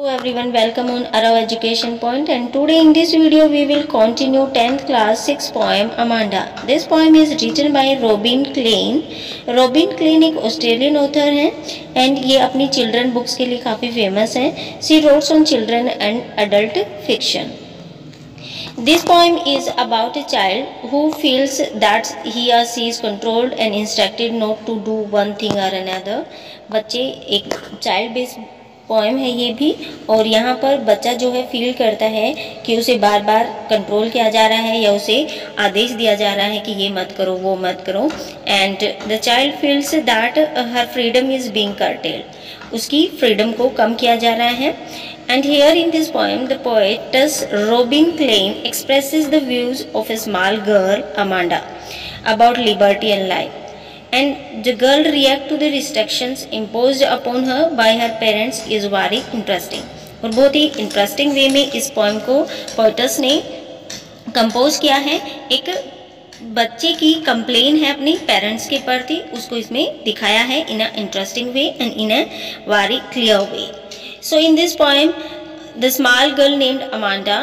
Hello everyone, welcome on Arav Education Point, and today in this video we will continue 10th class 6th poem Amanda. This poem is written by Robin Klein. Robin Klein एक Australian author हैं and ये अपनी children books के लिए काफ़ी famous हैं. She writes on children and adult fiction. This poem is about a child who feels that he or she is controlled and instructed not to do one thing or another. बच्चे एक child based poem है ये भी, और यहाँ पर बच्चा जो है फील करता है कि उसे बार बार कंट्रोल किया जा रहा है या उसे आदेश दिया जा रहा है कि ये मत करो वो मत करो. And the child feels that her freedom is being curtailed. उसकी फ्रीडम को कम किया जा रहा है. And here in this poem, the poetess Robin Klein expresses the views of a small girl, Amanda, about liberty and life. And the girl reacts to the restrictions imposed upon her by her parents is very interesting. और बहुत ही interesting way में इस poem को poets ने compose किया है. एक बच्चे की कंप्लेन है अपने पेरेंट्स के प्रति, उसको इसमें दिखाया है in a interesting way and in a very clear way. So in this poem, the small girl named Amanda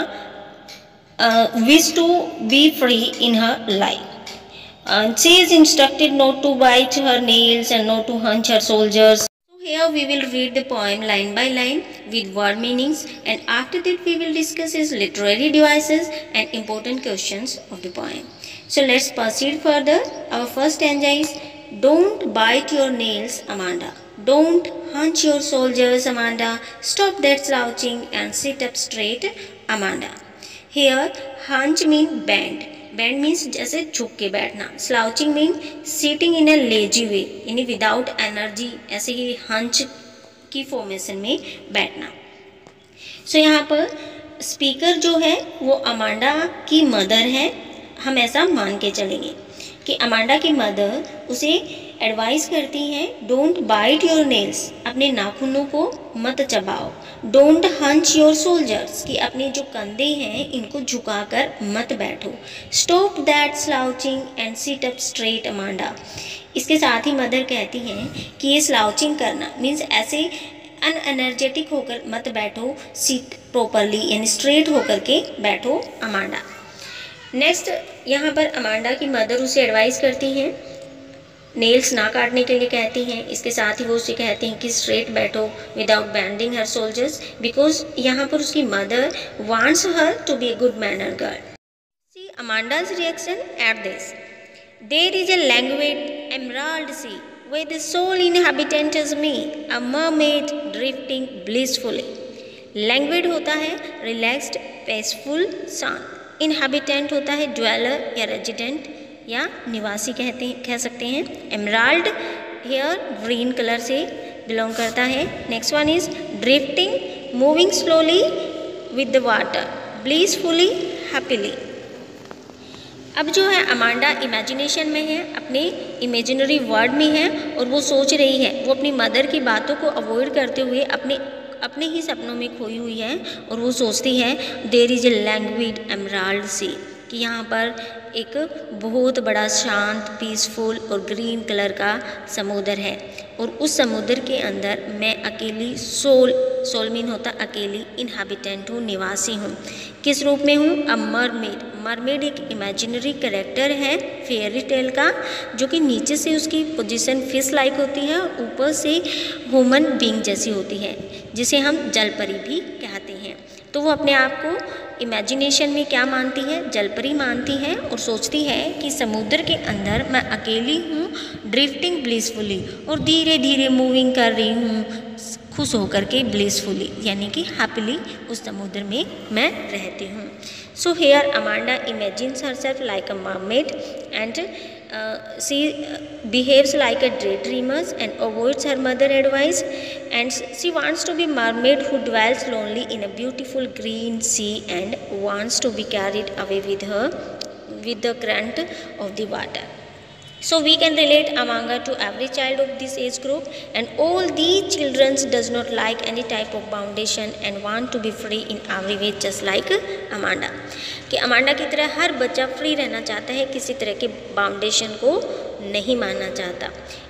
wished to be free in her life. She is instructed not to bite her nails and not to hunch her soldiers. So here we will read the poem line by line with word meanings, and after that we will discuss its literary devices and important questions of the poem. So let's proceed further. Our first stanza is, "Don't bite your nails, Amanda. Don't hunch your soldiers, Amanda. Stop that slouching and sit up straight, Amanda." Here, hunch means bend. Bend means जैसे झुक के बैठना. Slouching means sitting in a lazy way, यानी without energy, ऐसे ही hunch की formation में बैठना. So यहाँ पर स्पीकर जो है वो अमांडा की मदर है. हम ऐसा मान के चलेंगे कि अमांडा की मदर उसे एडवाइस करती हैं, डोंट बाइट योर नेल्स, अपने नाखूनों को मत चबाओ. डोंट हंच योर सोल्जर्स, कि अपने जो कंधे हैं इनको झुकाकर मत बैठो. Stop that slouching and sit up straight, Amanda. इसके साथ ही मदर कहती हैं कि ये स्लाउचिंग करना मीन्स ऐसे अनएनर्जेटिक होकर मत बैठो, सिट प्रॉपरली यानी स्ट्रेट होकर के बैठो, अमांडा. नेक्स्ट यहाँ पर अमांडा की मदर उसे एडवाइस करती हैं, नेल्स ना काटने के लिए कहती हैं. इसके साथ ही वो उसे कहती हैं कि स्ट्रेट बैठो without bending her shoulders, because यहाँ पर उसकी mother wants her to be a good manner girl. See Amanda's reaction at this. There is a languid emerald sea where the sole inhabitant is me, a mermaid drifting blissfully. Languid होता है relaxed, peaceful, शांत. Inhabitant होता है dweller या resident या निवासी कह सकते हैं. एमराल्ड हेयर ग्रीन कलर से बिलोंग करता है. Next one is drifting, moving slowly with the water, blissfully, happily. अब जो है अमांडा इमेजिनेशन में है, अपने इमेजिनरी वर्ल्ड में है और वो सोच रही है, वो अपनी मदर की बातों को अवॉइड करते हुए अपने ही सपनों में खोई हुई है और वो सोचती है there is a languid emerald sea, कि यहाँ पर एक बहुत बड़ा शांत, पीसफुल और ग्रीन कलर का समुद्र है और उस समुद्र के अंदर मैं अकेली सोल मीन होता अकेली, इनहैबिटेंट हूँ, निवासी हूँ. किस रूप में हूँ? A mermaid. मरमेड एक इमेजिनरी कैरेक्टर है फेयरी टेल का, जो कि नीचे से उसकी पोजीशन फिश लाइक होती है, ऊपर से ह्यूमन बीइंग जैसी होती है, जिसे हम जलपरी भी कहते हैं. तो वो अपने आप को इमेजिनेशन में क्या मानती है? जलपरी मानती है और सोचती है कि समुद्र के अंदर मैं अकेली हूँ, ड्रिफ्टिंग ब्लिसफुली, और धीरे धीरे मूविंग कर रही हूँ खुश होकर के, ब्लिसफुली यानी कि हैप्पीली उस समुद्र में मैं रहती हूँ. So here Amanda imagines herself like a mermaid and she behaves like a daydreamer and avoids her mother advice, and she wants to be mermaid who dwells lonely in a beautiful green sea and wants to be carried away with her with the current of the water. So we can relate Amanda to every child of this age group, and all these children does not like any type of foundation and want to be free in every way just like Amanda. कि Amanda की तरह हर बच्चा free रहना चाहता है, किसी तरह के बाउंडेशन को नहीं मानना चाहता.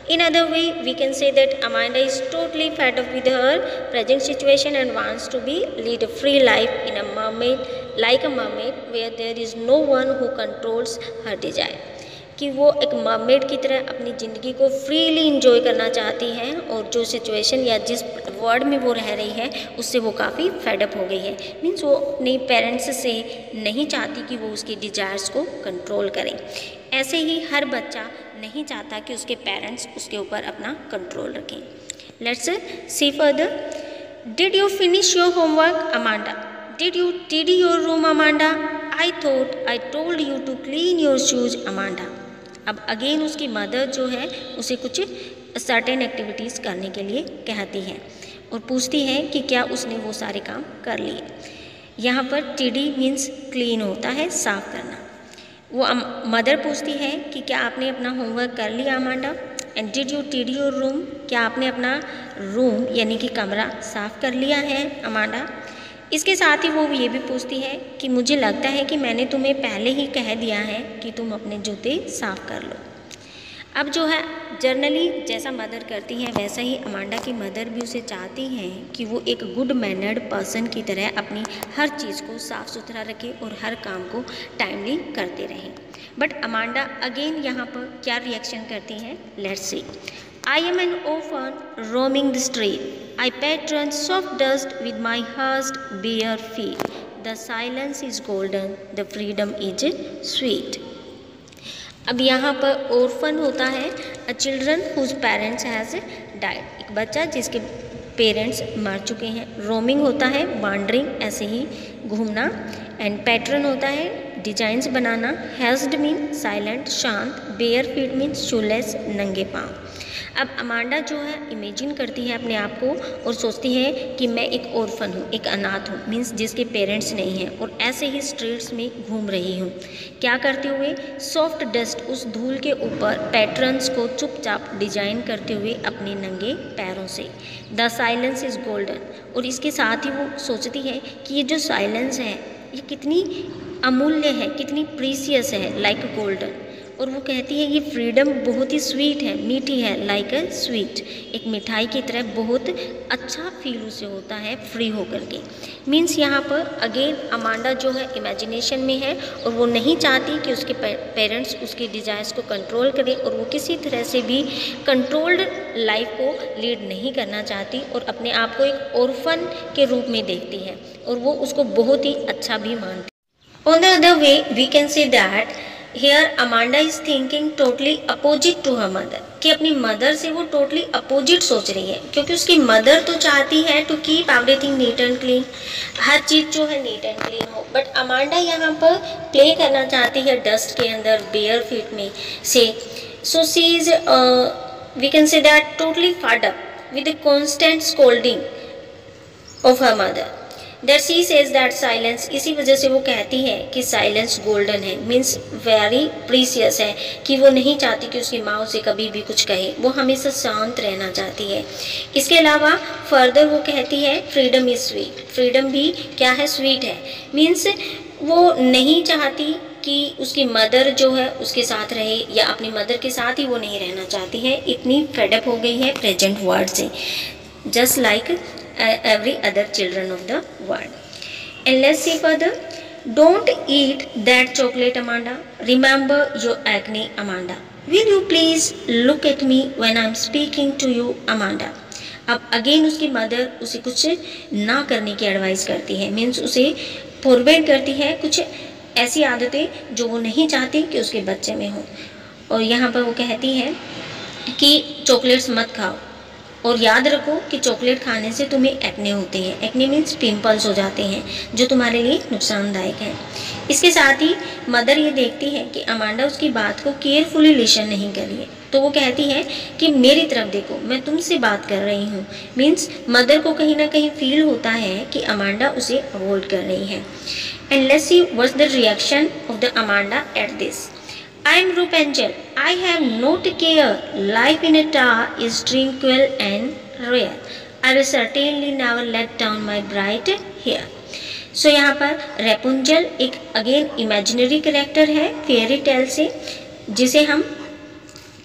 In other way, we can say that Amanda is totally fed up with her present situation and wants to lead a free life in a mermaid, like a mermaid, where there is no one who controls her desire. कि वो एक mermaid की तरह अपनी ज़िंदगी को freely enjoy करना चाहती हैं और जो सिचुएशन या जिस वर्ल्ड में वो रह रही है उससे वो काफ़ी फेडअप हो गई है। मीन्स वो अपने पेरेंट्स से नहीं चाहती कि वो उसकी डिज़ायर्स को कंट्रोल करें। ऐसे ही हर बच्चा नहीं चाहता कि उसके पेरेंट्स उसके ऊपर अपना कंट्रोल रखें। Let's see further. Did you finish your homework Amanda? Did you tidy your room Amanda? I thought I told you to clean your shoes Amanda. अब अगेन उसकी मदर जो है उसे कुछ सर्टेन एक्टिविटीज़ करने के लिए कहती है और पूछती है कि क्या उसने वो सारे काम कर लिए। यहाँ पर टिडी मीन्स क्लीन होता है, साफ करना। वो मदर पूछती है कि क्या आपने अपना होमवर्क कर लिया Amanda? And did you tidy your room? क्या आपने अपना रूम यानी कि कमरा साफ कर लिया है अमांडा? इसके साथ ही वो ये भी पूछती है कि मुझे लगता है कि मैंने तुम्हें पहले ही कह दिया है कि तुम अपने जूते साफ कर लो। अब जो है जनरली जैसा मदर करती हैं वैसा ही अमांडा की मदर भी उसे चाहती हैं कि वो एक गुड मैनर्ड पर्सन की तरह अपनी हर चीज़ को साफ़ सुथरा रखे और हर काम को टाइमली करते रहें। बट अमांडा अगेन यहाँ पर क्या रिएक्शन करती हैं, let's see. I am an orphan roaming the street. I pattern soft dust with my hushed bare feet. The silence is golden, the freedom is sweet. अब यहाँ पर orphan होता है a children whose parents has died. एक बच्चा जिसके parents मर चुके हैं। रोमिंग होता है वांडरिंग, ऐसे ही घूमना। एंड पैटर्न होता है डिजाइंस बनाना। हेज्ड मीन साइलेंट, शांत। बेयर फीट मीन शूलेस, नंगे पाँव। अब अमांडा जो है इमेजिन करती है अपने आप को और सोचती है कि मैं एक ऑर्फन हूँ, एक अनाथ हूँ, मीन्स जिसके पेरेंट्स नहीं हैं और ऐसे ही स्ट्रीट्स में घूम रही हूँ। क्या करते हुए? सॉफ्ट डस्ट, उस धूल के ऊपर पैटर्न्स को चुपचाप डिजाइन करते हुए अपने नंगे पैरों से। द साइलेंस इज़ गोल्डन, और इसके साथ ही वो सोचती है कि ये जो साइलेंस है ये कितनी अमूल्य है, कितनी प्रीसियस है, लाइक गोल्डन। और वो कहती है ये फ्रीडम बहुत ही स्वीट है, मीठी है, लाइक अ स्वीट, एक मिठाई की तरह बहुत अच्छा फील उसे होता है फ्री होकर के। मीन्स यहाँ पर अगेन अमांडा जो है इमेजिनेशन में है और वो नहीं चाहती कि उसके पेरेंट्स उसकी डिज़ायर्स को कंट्रोल करें और वो किसी तरह से भी कंट्रोल्ड लाइफ को लीड नहीं करना चाहती और अपने आप को एक ऑर्फन के रूप में देखती है और वो उसको बहुत ही अच्छा भी मानती है। On the other way we can say that Here Amanda is thinking totally opposite to her mother, कि अपनी मदर से वो टोटली अपोजिट सोच रही है, क्योंकि उसकी मदर तो चाहती है to keep everything neat and clean, हर चीज़ जो है नीट एंड क्लीन हो। बट अमांडा यहाँ पर प्ले करना चाहती है डस्ट के अंदर, बेयर फीट में से। So she is we can say that totally fed up with the constant scolding of her mother. That she says that silence, इसी वजह से वो कहती है कि साइलेंस गोल्डन है, मीन्स वेरी प्रीसियस है, कि वो नहीं चाहती कि उसकी माँ उसे कभी भी कुछ कहे, वो हमेशा शांत रहना चाहती है। इसके अलावा फर्दर वो कहती है फ्रीडम इज़ स्वीट, फ्रीडम भी क्या है, स्वीट है। मीन्स वो नहीं चाहती कि उसकी मदर जो है उसके साथ रहे या अपनी मदर के साथ ही वो नहीं रहना चाहती है, इतनी फेडअप हो गई है प्रेजेंट वर्ल्ड से, just like every other children of the world. And let's see further. Don't eat that chocolate Amanda. Remember your acne Amanda. Will you please look at me when I'm speaking to you Amanda. अब again उसकी mother उसे कुछ ना करने की advice करती है, means उसे फॉरवर्ड करती है कुछ ऐसी आदतें जो वो नहीं चाहती कि उसके बच्चे में हो। और यहाँ पर वो कहती है कि चॉकलेट्स मत खाओ और याद रखो कि चॉकलेट खाने से तुम्हें एक्ने होते हैं, एक्ने मीन्स पिंपल्स हो जाते हैं जो तुम्हारे लिए नुकसानदायक है। इसके साथ ही मदर ये देखती है कि अमांडा उसकी बात को केयरफुली लिसन नहीं कर रही है, तो वो कहती है कि मेरी तरफ देखो, मैं तुमसे बात कर रही हूँ। मीन्स मदर को कहीं ना कहीं फील होता है कि अमांडा उसे अवॉइड कर रही है। And let's see what's the reaction of the Amanda at this. I am Rupanjal. I have no care. Life in a tower is tranquil and rare. I will certainly never let down my bright hair. So यहाँ पर Rapunzel एक again imaginary character है fairy tale से, जिसे हम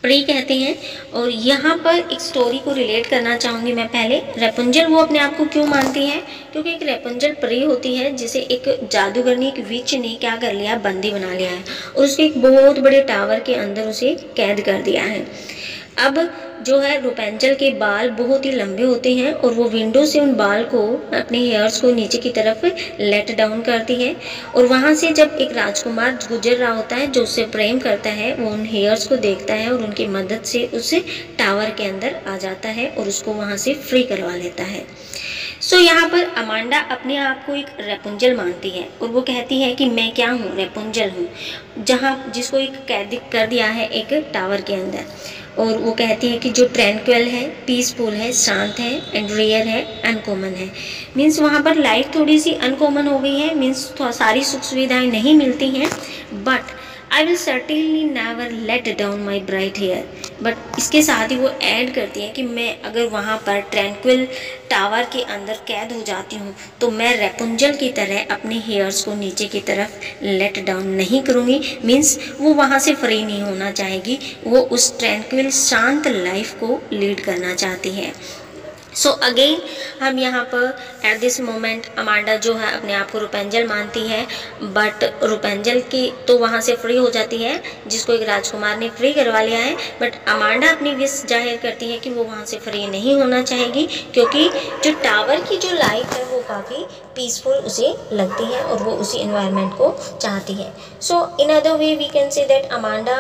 pre कहते हैं। और यहाँ पर एक स्टोरी को रिलेट करना चाहूँगी मैं पहले। रेपुंजल वो अपने आप को क्यों मानती है, क्योंकि एक रेपुंजल प्री होती है जिसे एक जादूगर ने, एक विच ने क्या कर लिया, बंदी बना लिया है और उसके एक बहुत बड़े टावर के अंदर उसे कैद कर दिया है। अब जो है रेपुंजल के बाल बहुत ही लंबे होते हैं और वो विंडो से उन बाल को, अपने हेयर्स को नीचे की तरफ लेट डाउन करती है और वहाँ से जब एक राजकुमार गुजर रहा होता है जो उससे प्रेम करता है, वो उन हेयर्स को देखता है और उनकी मदद से उस टावर के अंदर आ जाता है और उसको वहाँ से फ्री करवा लेता है। सो यहाँ पर अमांडा अपने आप को एक रेपुंजल मानती है और वो कहती है कि मैं क्या हूँ, रेपुंजल हूँ, जहाँ जिसको एक कैद कर दिया है एक टावर के अंदर। और वो कहती है कि जो ट्रैंक्विल है, पीसफुल है, शांत है एंड रेयर है, अनकॉमन है। मीन्स वहाँ पर लाइफ थोड़ी सी अनकॉमन हो गई है, मीन्स सारी सुख सुविधाएं नहीं मिलती हैं, but I will certainly never let down my bright hair. But इसके साथ ही वो ऐड करती है कि मैं अगर वहाँ पर ट्रैंक्विल टावर के अंदर कैद हो जाती हूँ तो मैं रेपुंजल की तरह अपने हेयर्स को नीचे की तरफ लेट डाउन नहीं करूँगी। मीन्स वो वहाँ से फ्री नहीं होना चाहेगी, वो उस ट्रैंक्विल शांत लाइफ को लीड करना चाहती है। सो अगेन हम यहाँ पर एट दिस मोमेंट अमांडा जो है अपने आप को रेपुंजल मानती है, बट रेपुंजल की तो वहाँ से फ्री हो जाती है जिसको एक राजकुमार ने फ्री करवा लिया है। बट अमांडा अपनी विश जाहिर करती है कि वो वहाँ से फ्री नहीं होना चाहेगी, क्योंकि जो टावर की जो लाइफ है वो काफ़ी पीसफुल उसे लगती है और वो उसी इन्वायरमेंट को चाहती है। So in other way we can say that Amanda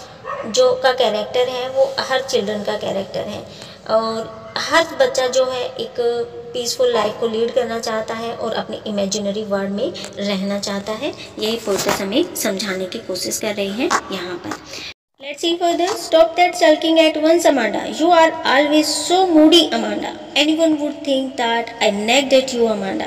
जो का कैरेक्टर है वो हर चिल्ड्रन का कैरेक्टर है और हर बच्चा जो है एक पीसफुल लाइफ को लीड करना चाहता है और अपने इमेजिनरी वर्ल्ड में रहना चाहता है। यही पोएट्स हमें समझाने की कोशिश कर रही हैं यहाँ पर। Let's see further. Stop that sulking at once, Amanda. You are always so moody, Amanda. Anyone would think that I nagged at you, Amanda.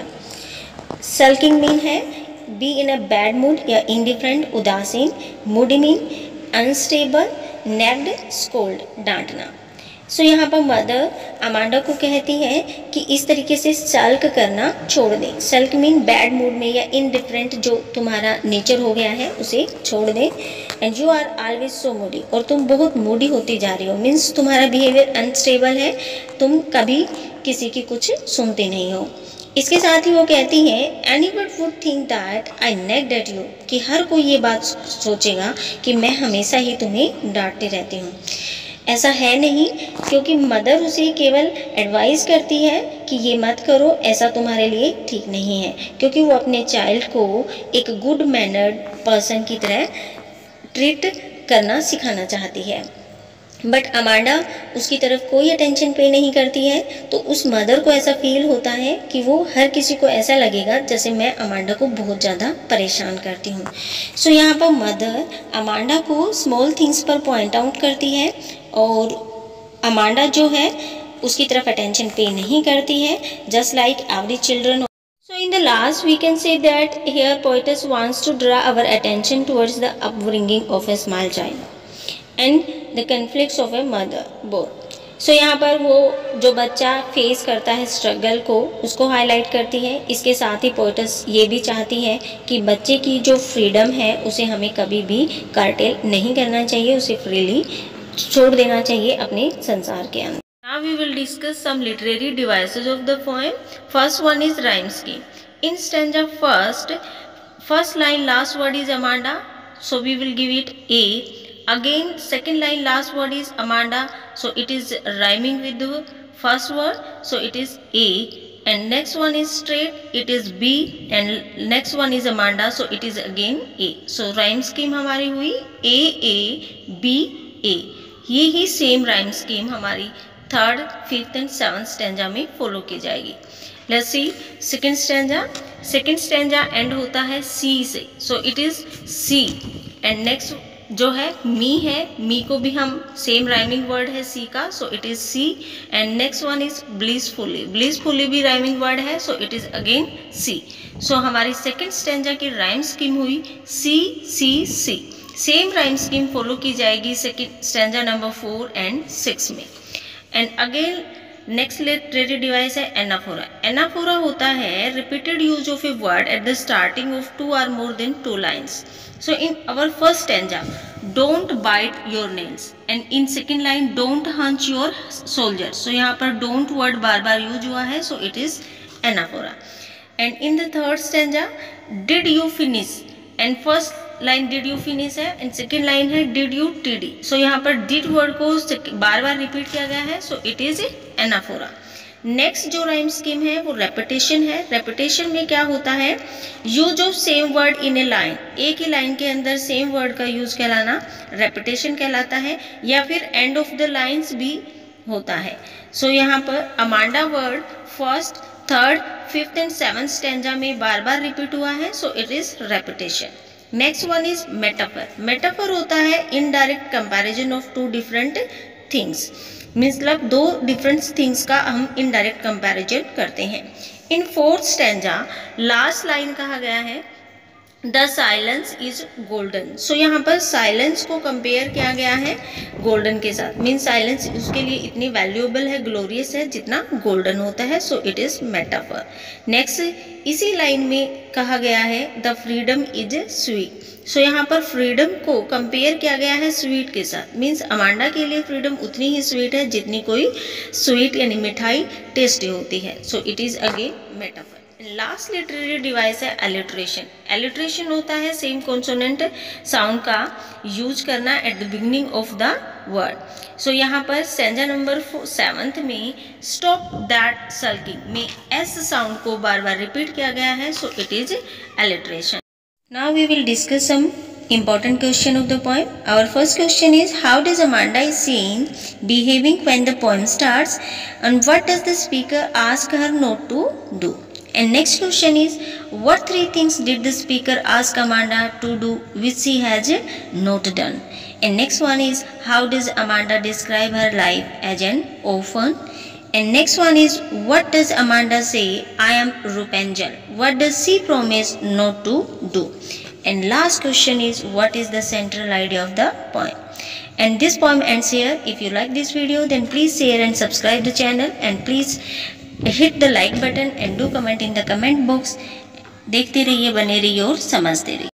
Sulking mean है be in a bad mood या indifferent, उदासीन। moody mean unstable, nagged, scold, डांटना। सो यहाँ पर mother Amanda को कहती है कि इस तरीके से सल्क करना छोड़ दें। सल्क मीन बैड मूड में या इनडिफरेंट जो तुम्हारा नेचर हो गया है उसे छोड़ दें। And you are always so moody, और तुम बहुत मूडी होती जा रही हो, मीन्स तुम्हारा बिहेवियर अनस्टेबल है, तुम कभी किसी की कुछ सुनते नहीं हो। इसके साथ ही वो कहती है anyone would think that I nagged at you, कि हर कोई ये बात सोचेगा कि मैं हमेशा ही तुम्हें डांटती रहती हूँ। ऐसा है नहीं, क्योंकि मदर उसे केवल एडवाइस करती है कि ये मत करो, ऐसा तुम्हारे लिए ठीक नहीं है, क्योंकि वो अपने चाइल्ड को एक गुड मैनर्ड पर्सन की तरह ट्रीट करना सिखाना चाहती है। बट अमांडा उसकी तरफ कोई अटेंशन पे नहीं करती है, तो उस मदर को ऐसा फील होता है कि वो हर किसी को ऐसा लगेगा जैसे मैं अमांडा को बहुत ज़्यादा परेशान करती हूँ। सो यहाँ पर मदर अमांडा को स्मॉल थिंग्स पर पॉइंट आउट करती है और अमांडा जो है उसकी तरफ अटेंशन पे नहीं करती है, just like every children. So in the last we can say that here poetess wants to draw our attention towards the upbringing of a small child and the conflicts of a mother both. So यहाँ पर वो जो बच्चा face करता है struggle को, उसको highlight करती है। इसके साथ ही पोएट्स ये भी चाहती है कि बच्चे की जो फ्रीडम है उसे हमें कभी भी कर्टेल नहीं करना चाहिए, उसे फ्रीली छोड़ देना चाहिए अपने संसार के अंदर। Now we will discuss some literary devices of the poem. First one is rhyme scheme. In stanza first line last word is Amanda, so we will give it A. Again second line last word is Amanda, so it is rhyming with the first word, so it is A. And next one is straight, it is B. And next one is Amanda, so it is again A. So rhyme scheme हमारी हुई A A B A। ये ही same rhyme scheme हमारी third, fifth and seventh stanza में follow की जाएगी। Let's see second stanza. Second stanza end होता है सी से, so it is C. And next जो है मी है, मी को भी हम सेम राइमिंग वर्ड है सी का, so it is C. And next one is blissfully, blissfully भी राइमिंग वर्ड है, so it is again C. So हमारी सेकंड स्टैंजा की राइम स्कीम हुई C C C. Same rhyme scheme follow की जाएगी second stanza number 4 and 6 में। And again next literary device है anaphora. Anaphora होता है repeated use of a word at the starting of 2 or more than 2 lines. So in our first stanza don't bite your nails, and in second line don't hunch your soldiers. So यहाँ पर don't word bar bar use हुआ है, so it is anaphora. And in the third stanza, did you finish, and first line did you finish है and second line है did you td. So यहाँ पर did word को बार बार repeat किया गया है, so it is anaphora. Next जो राइम स्कीम है वो रेपिटेशन है. रेपिटेशन में क्या होता है, use of same word in a line, एक ही लाइन के अंदर सेम वर्ड का यूज कहलाना रेपिटेशन कहलाता है, या फिर एंड ऑफ द लाइन्स भी होता है. सो यहाँ पर Amanda word first, third, fifth and seventh stanza में बार बार रिपीट हुआ है, so it is repetition. Next one is metaphor. Metaphor होता है indirect comparison of two different things, मतलब दो डिफरेंट थिंग्स का हम इनडायरेक्ट कंपैरिजन करते हैं. In fourth stanza last line कहा गया है the silence is golden. So यहाँ पर साइलेंस को कंपेयर किया गया है गोल्डन के साथ, मीन साइलेंस उसके लिए इतनी वैल्यूएबल है, ग्लोरियस है जितना गोल्डन होता है, so it is metaphor. Next इसी लाइन में कहा गया है the freedom is sweet. So यहाँ पर फ्रीडम को कंपेयर किया गया है स्वीट के साथ, मीन्स अमांडा के लिए फ्रीडम उतनी ही स्वीट है जितनी कोई स्वीट यानी मिठाई टेस्टी होती है, so it is again metaphor. Last literary device है एलिट्रेशन. एलिट्रेशन होता है सेम कॉन्सोनेंट साउंड का यूज करना at the beginning of the word. So यहाँ पर स्टैंजा नंबर 7 में स्टॉप दैट सल्किंग में एस साउंड को बार बार रिपीट किया गया है, so it is alliteration. Now we will discuss some important question of the poem. Our first question is, how does Amanda is seen behaving when the poem starts, and what does the speaker ask her not to do? And next question is, what three things did the speaker ask Amanda to do which she has not done? And next one is, how does Amanda describe her life as an orphan? And next one is, what does Amanda say, I am Rapunzel? What does she promise not to do? And last question is, what is the central idea of the poem? And this poem ends here. If you like this video, then please share and subscribe the channel, and please hit the like button and do comment in the comment box. देखते रहिए, बने रहिए और समझते रहिए.